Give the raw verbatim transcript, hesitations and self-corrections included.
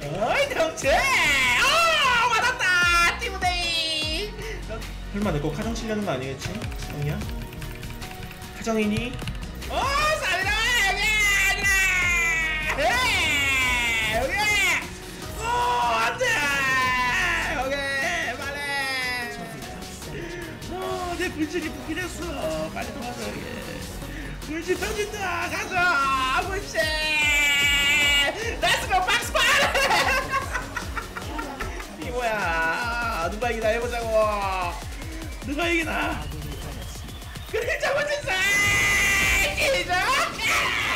어이 덩치. 어 맞았다. 띠부데이. 설마 내 거 카정 치려는 거 아니겠지? 형이야? 카정이니? 어 사이다 여기 여기 여기. 어 안돼 여기 빨리. 어내 불질이 붙긴 했어. 빨리 도와줘 여기. 불질 터진다. 가자 불질. 렛츠고 박스파. 이 뭐야? 누가 이기나 해보자고. 누가 이기나? 그림자 멋진 사! 이기자!